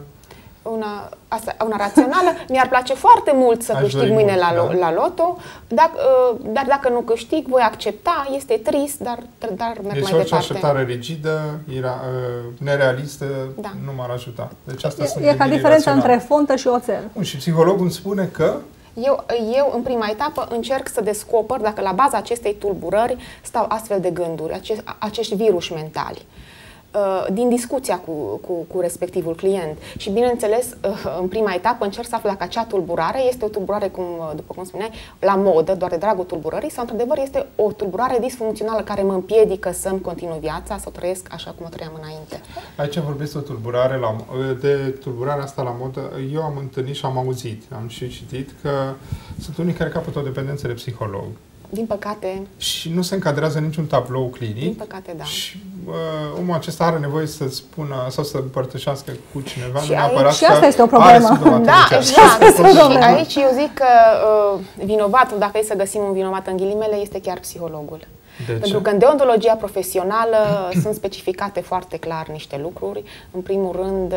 Speaker 3: Una rațională, mi-ar place foarte mult să câștig mâine la loto, dar dacă nu câștig, voi accepta, este trist, dar merg mai departe.
Speaker 1: Deci orice așteptare rigidă, nerealistă, nu m-ar ajuta. Deci asta
Speaker 2: e ca diferența între fontă și oțel.
Speaker 1: Și psihologul îmi spune că
Speaker 3: eu, în prima etapă, încerc să descoper dacă la baza acestei tulburări stau astfel de gânduri, acești viruși mentali. Din discuția cu respectivul client. Și, bineînțeles, în prima etapă încerc să aflu dacă acea tulburare este o tulburare, după cum spuneai, la modă, doar de dragul tulburării, sau, într-adevăr, este o tulburare disfuncțională care mă împiedică să-mi continui viața, să o trăiesc așa cum o trăiam înainte.
Speaker 1: Aici vorbesc de tulburarea asta la modă. Eu am întâlnit și am auzit, am și citit că sunt unii care capătă o dependență de psiholog.
Speaker 3: Din păcate.
Speaker 1: Și nu se încadrează niciun tablou clinic.
Speaker 3: Din păcate, da.
Speaker 1: Și omul acesta are nevoie să spună sau să împărtășească cu cineva.
Speaker 2: Și asta este o problemă.
Speaker 3: Da, exact. Și aici eu zic că vinovatul, dacă e să găsim un vinovat în ghilimele, este chiar psihologul. Pentru că în deontologia profesională sunt specificate foarte clar niște lucruri. În primul rând,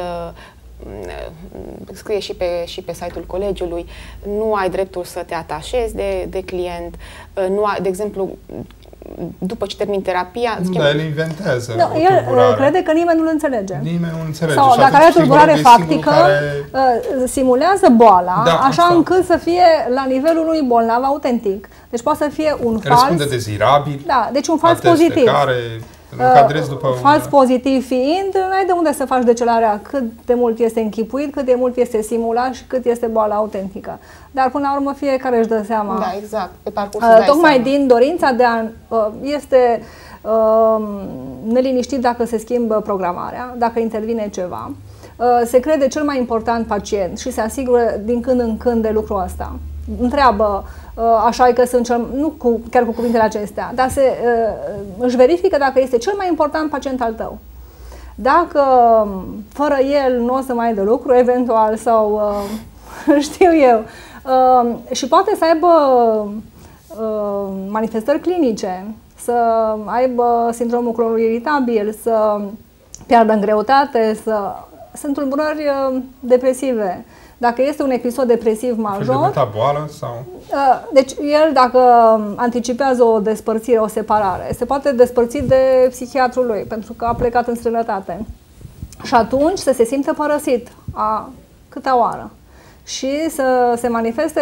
Speaker 3: scrie și pe site-ul colegiului, nu ai dreptul să te atașezi de client, de exemplu, după ce termin terapia...
Speaker 1: Dar el inventează
Speaker 2: el crede că nimeni nu-l înțelege.
Speaker 1: Nimeni nu înțelege.
Speaker 2: Sau dacă are tulburare factică, simulează boala, așa încât să fie la nivelul unui bolnav autentic. Deci poate să fie un fals...
Speaker 1: Răspunde dezirabil.
Speaker 2: Da, deci un fals pozitiv. Fals pozitiv fiind, n-ai de unde să faci decelarea cât de mult este închipuit, cât de mult este simulat și cât este boala autentică. Dar până la urmă fiecare își dă seama.
Speaker 3: Da, exact. Pe parcursul
Speaker 2: tocmai din dorința de a... este neliniștit dacă se schimbă programarea, dacă intervine ceva. Se crede cel mai important pacient și se asigură din când în când de lucrul ăsta. Întreabă, așa că sunt chiar cu cuvintele acestea, dar își verifică dacă este cel mai important pacient al tău. Dacă fără el nu o să mai ai de lucru, eventual, sau știu eu, și poate să aibă manifestări clinice să aibă sindromul clorului iritabil, să piardă în greutate, sunt tulburări depresive. Dacă este un episod depresiv major...
Speaker 1: Fel de metaboală sau...
Speaker 2: Deci el, dacă anticipează o despărțire, o separare, se poate despărți de psihiatrul lui, pentru că a plecat în străinătate. Și atunci să se simtă părăsit. A câtea oară? Și să se manifeste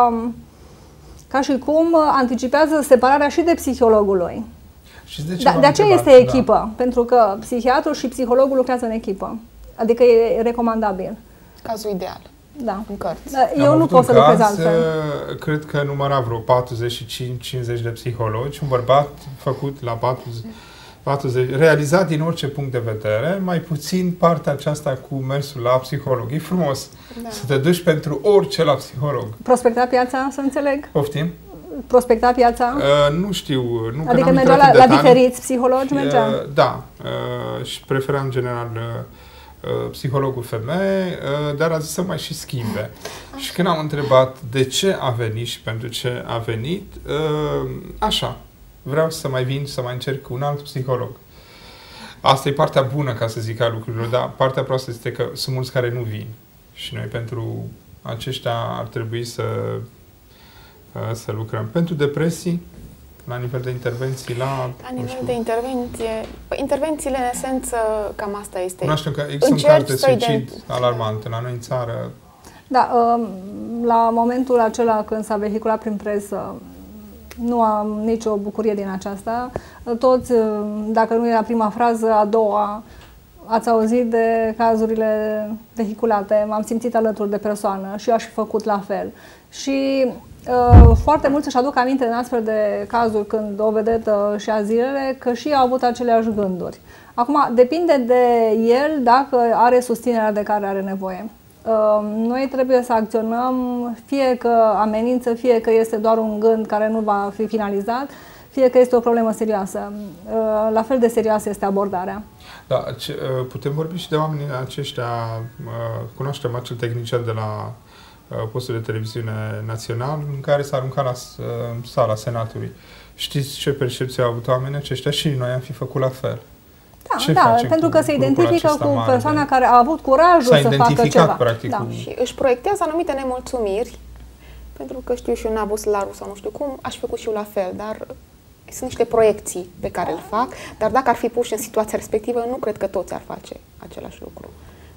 Speaker 2: ca și cum anticipează separarea și de psihologul lui. De aceea este echipă, pentru că psihiatrul și psihologul lucrează în echipă. Adică e recomandabil.
Speaker 3: Cazul ideal.
Speaker 2: Da.
Speaker 3: În cărți.
Speaker 2: Eu nu pot să lucrez altfel.
Speaker 1: Cred că număra vreo 45-50 de psihologi, un bărbat făcut la 40, realizat din orice punct de vedere, mai puțin partea aceasta cu mersul la psiholog. E frumos să te duci pentru orice la psiholog.
Speaker 2: Prospecta piața, să înțeleg?
Speaker 1: Poftim?
Speaker 2: Prospecta piața?
Speaker 1: Nu știu.
Speaker 2: Adică mergea la diferiți psihologi?
Speaker 1: Da. Și preferam în general psihologul femeie, dar a zis să mai și schimbe. Și când am întrebat de ce a venit și pentru ce a venit, așa, vreau să mai vin, să mai încerc cu un alt psiholog. Asta e partea bună, ca să zic, a lucrurilor, dar partea proastă este că sunt mulți care nu vin. Și noi pentru aceștia ar trebui să lucrăm. Pentru depresii, la nivel de intervenții, la nivel
Speaker 3: de intervenție, intervențiile, în esență, cam asta este.
Speaker 1: Cunoaștem că există un caz de suicid alarmant la noi în țară.
Speaker 2: Da, la momentul acela când s-a vehiculat prin presă, nu am nicio bucurie din aceasta. Toți, dacă nu era prima frază, a doua, ați auzit de cazurile vehiculate, m-am simțit alături de persoană și eu aș fi făcut la fel. Și foarte mulți își aduc aminte în astfel de cazuri când o vedetă și a zilele că și au avut aceleași gânduri. Acum, depinde de el dacă are susținerea de care are nevoie. Noi trebuie să acționăm, fie că amenință, fie că este doar un gând care nu va fi finalizat, fie că este o problemă serioasă. La fel de serioasă este abordarea.
Speaker 1: Da, putem vorbi și de oamenii aceștia. Cunoaștem acel tehnician de la postul de televiziune național în care s-a aruncat la sala Senatului. Știți ce percepție au avut oamenii aceștia? Și noi am fi făcut la fel.
Speaker 2: Da, pentru că se identifică cu persoana care a avut curajul să facă ceva.
Speaker 1: Practic,
Speaker 2: da.
Speaker 3: Și își proiectează anumite nemulțumiri, pentru că știu și eu, Nabu Slaru sau nu știu cum, aș fi făcut și eu la fel, dar sunt niște proiecții pe care îl fac, dar dacă ar fi puși în situația respectivă, nu cred că toți ar face același lucru.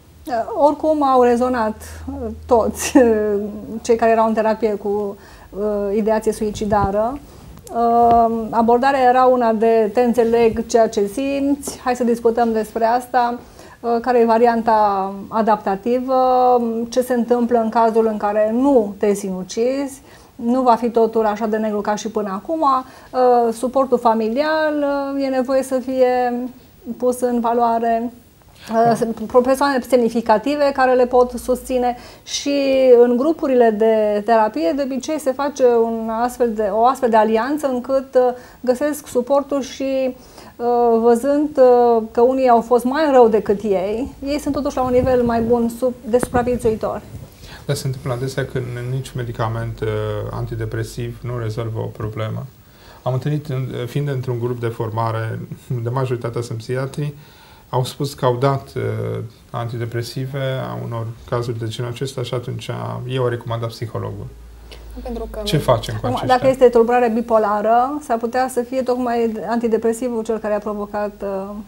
Speaker 2: Oricum au rezonat toți cei care erau în terapie cu ideație suicidară. Abordarea era una de te înțeleg ceea ce simți, hai să discutăm despre asta, care e varianta adaptativă, ce se întâmplă în cazul în care nu te sinucizi, nu va fi totul așa de negru ca și până acum, suportul familial e nevoie să fie pus în valoare, persoane semnificative care le pot susține și în grupurile de terapie de obicei se face o astfel de alianță încât găsesc suportul și văzând că unii au fost mai rău decât ei sunt totuși la un nivel mai bun de supraviețuitor.
Speaker 1: Dar se întâmplă adesea că niciun medicament antidepresiv nu rezolvă o problemă. Am întâlnit, fiind într-un grup de formare, de majoritatea sunt psihiatri, au spus că au dat antidepresive a unor cazuri de genul acesta și atunci eu recomandat psihologul.
Speaker 3: Pentru că
Speaker 1: ce facem cu aceștia?
Speaker 2: Dacă este tulburare bipolară, s-ar putea să fie tocmai antidepresivul cel care a provocat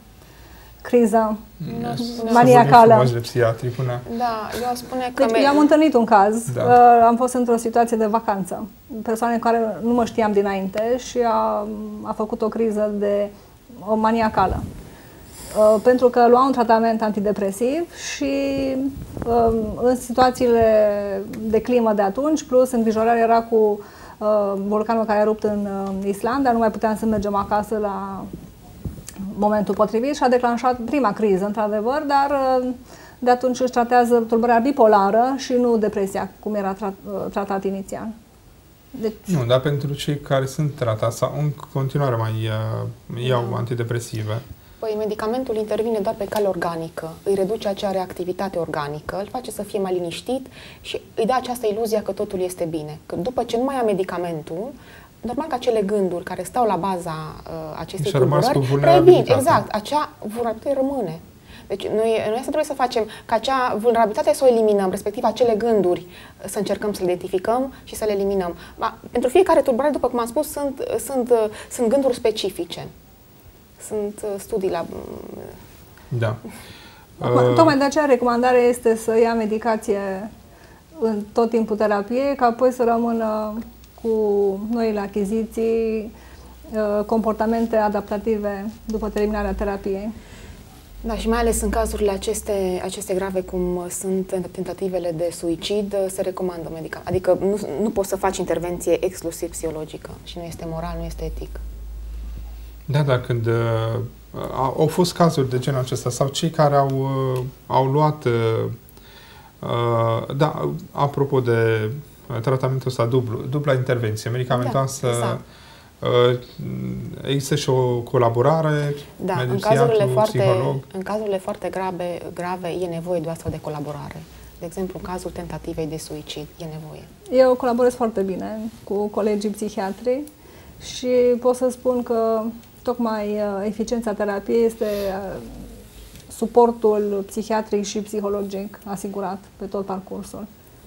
Speaker 2: criza maniacală.
Speaker 1: De psihiatri până...
Speaker 3: Da, eu spune că...
Speaker 2: Deci, eu am întâlnit un caz, am fost într-o situație de vacanță, persoane care nu mă știam dinainte și a făcut o criză de maniacală. Pentru că lua un tratament antidepresiv și în situațiile de climă de atunci, plus îngrijorarea era cu vulcanul care a erupt în Islanda, nu mai puteam să mergem acasă la momentul potrivit și a declanșat prima criză, într-adevăr, dar de atunci își tratează tulburarea bipolară și nu depresia, cum era tratat inițial.
Speaker 1: Deci... Nu, dar pentru cei care sunt tratați sau în continuare mai iau antidepresive.
Speaker 3: Păi, medicamentul intervine doar pe cale organică, îi reduce acea reactivitate organică, îl face să fie mai liniștit și îi dă această iluzia că totul este bine. Că după ce nu mai ia medicamentul, normal că acele gânduri care stau la baza acestei
Speaker 1: Și-a rămas cu
Speaker 3: tulburări
Speaker 1: vulnerabilitatea.
Speaker 3: exact, acea vulnerabilitate rămâne. Deci noi asta trebuie să facem, ca acea vulnerabilitate să o eliminăm, respectiv acele gânduri să încercăm să le identificăm și să le eliminăm. Pentru fiecare tulburare, după cum am spus, sunt gânduri specifice. Sunt studii la...
Speaker 1: Da.
Speaker 2: Tocmai de aceea recomandarea este să ia medicație în tot timpul terapiei, ca apoi să rămână cu noile achiziții, comportamente adaptative după terminarea terapiei.
Speaker 3: Da, și mai ales în cazurile aceste grave, cum sunt tentativele de suicid, se recomandă medicament. Adică nu poți să faci intervenție exclusiv psihologică și nu este moral, nu este etic.
Speaker 1: Da, dar când au fost cazuri de genul acesta sau cei care au luat, da, apropo de tratamentul ăsta dubla intervenție medicamentoasă,
Speaker 3: da, exact.
Speaker 1: Există și o colaborare,
Speaker 3: da,
Speaker 1: psiholog?
Speaker 3: În cazurile foarte grave e nevoie de o astfel de colaborare. De exemplu, în cazul tentativei de suicid e nevoie.
Speaker 2: Eu colaborez foarte bine cu colegii psihiatri și pot să spun că tocmai eficiența terapiei este suportul psihiatric și psihologic asigurat pe tot parcursul.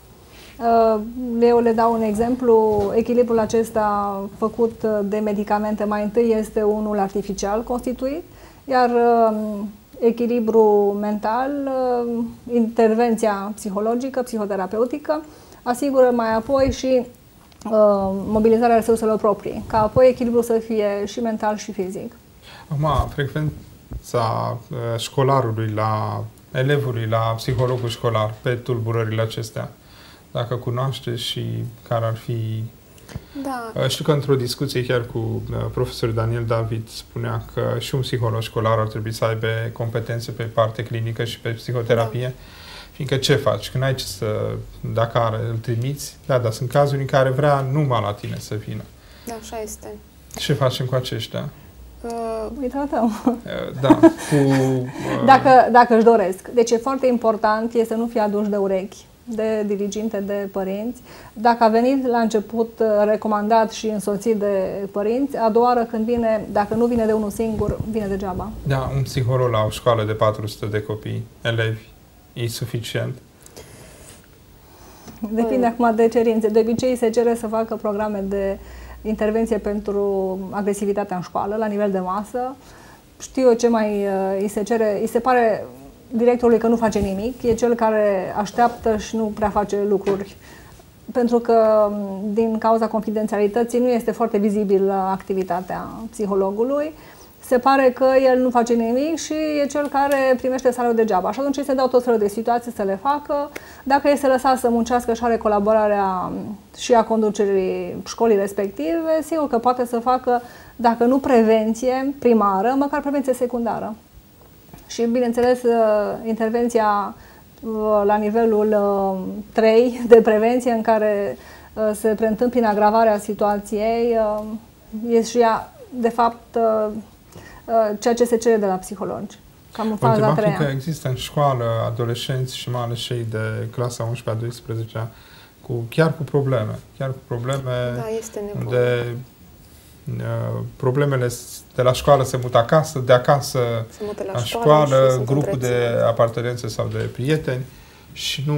Speaker 2: Eu le dau un exemplu. Echilibrul acesta făcut de medicamente mai întâi este unul artificial constituit, iar echilibrul mental, intervenția psihologică, psihoterapeutică, asigură mai apoi și mobilizarea resurselor proprii, ca apoi echilibrul să fie și mental și fizic.
Speaker 1: Acum, frecvența școlarului elevului la psihologul școlar pe tulburările acestea, dacă cunoaște și care ar fi... Da. Știu că într-o discuție chiar cu profesorul Daniel David spunea că și un psiholog școlar ar trebui să aibă competențe pe parte clinică și pe psihoterapie, fiindcă ce faci? Când ai ce dacă îl trimiți, dar sunt cazuri în care vrea numai la tine să vină.
Speaker 3: Da, așa este.
Speaker 1: Ce facem cu aceștia?
Speaker 2: Îi tratăm.
Speaker 1: Da,
Speaker 2: dacă își doresc. Deci e foarte important să nu fie aduși de urechi, de diriginte, de părinți. Dacă a venit la început recomandat și însoțit de părinți, a doua oară când vine, dacă nu vine de unul singur, vine degeaba.
Speaker 1: Da, un psiholog la o școală de 400 de copii, elevi, e suficient?
Speaker 2: Depinde acum de cerințe. De obicei se cere să facă programe de intervenție pentru agresivitatea în școală, la nivel de masă. Știu eu ce mai îi se cere. Îi se pare directorului că nu face nimic, e cel care așteaptă și nu prea face lucruri. Pentru că din cauza confidențialității nu este foarte vizibil activitatea psihologului. Se pare că el nu face nimic și e cel care primește salariul degeaba. Și atunci se dau tot felul de situații să le facă. Dacă este lăsat să muncească și are colaborarea și a conducerii școlii respective, sigur că poate să facă, dacă nu prevenție primară, măcar prevenție secundară. Și, bineînțeles, intervenția la nivelul 3 de prevenție, în care se preîntâmpină agravarea situației, este și ea, de fapt, ceea ce se cere de la psihologi. Cam în faza a treia.
Speaker 1: Că există în școală adolescenți și mai ales cei de clasa 11-a, 12-a, chiar cu probleme.
Speaker 3: Da, este nevoie.
Speaker 1: Problemele de la școală se mută acasă, de acasă la școală, grupul de apartenență sau de prieteni și nu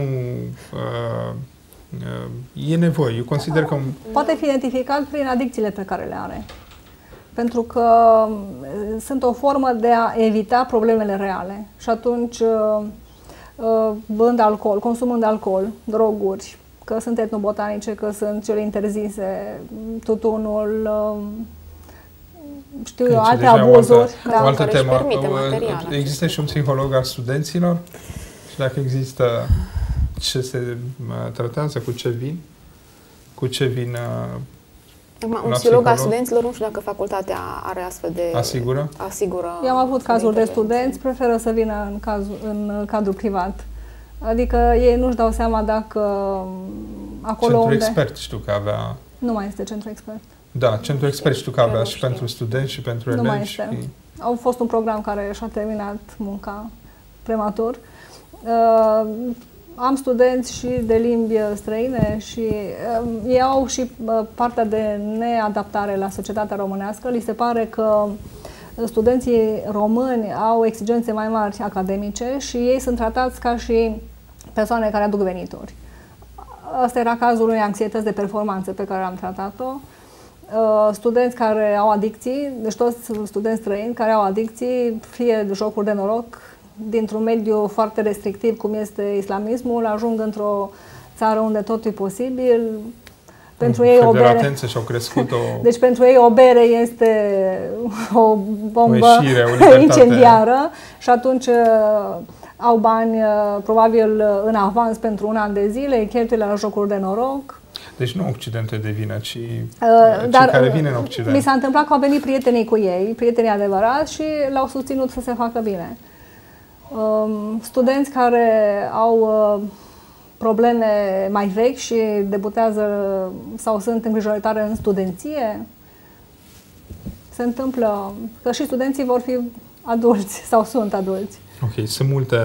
Speaker 1: e nevoie. Eu consider că...
Speaker 2: Poate fi identificat prin adicțiile pe care le are. Pentru că sunt o formă de a evita problemele reale. Și atunci, bând alcool, consumând alcool, droguri, că sunt etnobotanice, că sunt cele interzise, tutunul, știu eu, alte abuzuri.
Speaker 1: O altă temă. Există și un psiholog al studenților? Și dacă există, ce se tratează, cu ce vin? Cu ce vin
Speaker 3: un psiholog al studenților, nu știu dacă facultatea are astfel de...
Speaker 1: Asigură?
Speaker 2: Eu am avut cazuri de studenți, preferă să vină în cadrul privat. Adică ei nu-și dau seama dacă acolo
Speaker 1: Centrul
Speaker 2: unde...
Speaker 1: expert știu că avea...
Speaker 2: Nu mai este centru expert.
Speaker 1: Da, centrul expert știu că avea și pentru studenți și pentru elevi.
Speaker 2: Nu mai este. Au fost un program care și-a terminat munca prematur. am studenți și de limbi străine și ei au și partea de neadaptare la societatea românească. Li se pare că studenții români au exigențe mai mari academice și ei sunt tratați ca și persoane care aduc venituri. Asta era cazul unei anxietăți de performanță pe care am tratat-o. Studenți care au adicții, deci toți studenți străini care au adicții, fie de jocuri de noroc, dintr-un mediu foarte restrictiv cum este islamismul, ajung într-o țară unde tot e posibil. Pentru ei o bere...
Speaker 1: și-au crescut
Speaker 2: Deci pentru ei o bere este o bombă incendiară și atunci au bani probabil în avans pentru un an de zile, cheltuie la jocuri de noroc.
Speaker 1: Deci nu Occidentul de vină, ci
Speaker 2: dar
Speaker 1: care vine în Occident.
Speaker 2: Mi s-a întâmplat că au venit prietenii cu ei, prietenii adevărați, și l-au susținut să se facă bine. Studenți care au probleme mai vechi și debutează sau sunt îngrijorătoare în studenție, se întâmplă că și studenții vor fi adulți sau sunt adulți.
Speaker 1: Ok, sunt multe...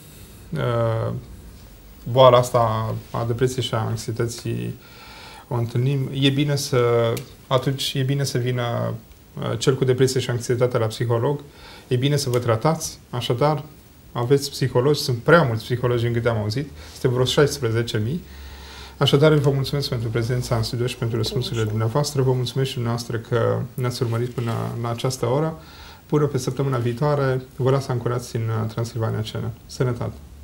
Speaker 1: boala asta a depresiei și a anxietății o întâlnim. Atunci e bine să vină cel cu depresie și anxietate la psiholog. E bine să vă tratați. Așadar, aveți psihologi, sunt prea mulți psihologi în câte am auzit, este vreo 16.000. Așadar, vă mulțumesc pentru prezența în studio și pentru răspunsurile dumneavoastră. Vă mulțumesc și dumneavoastră că ne-ați urmărit până la această oră. Până pe săptămâna viitoare, vă las ancorați în Transilvania Channel. Sănătate!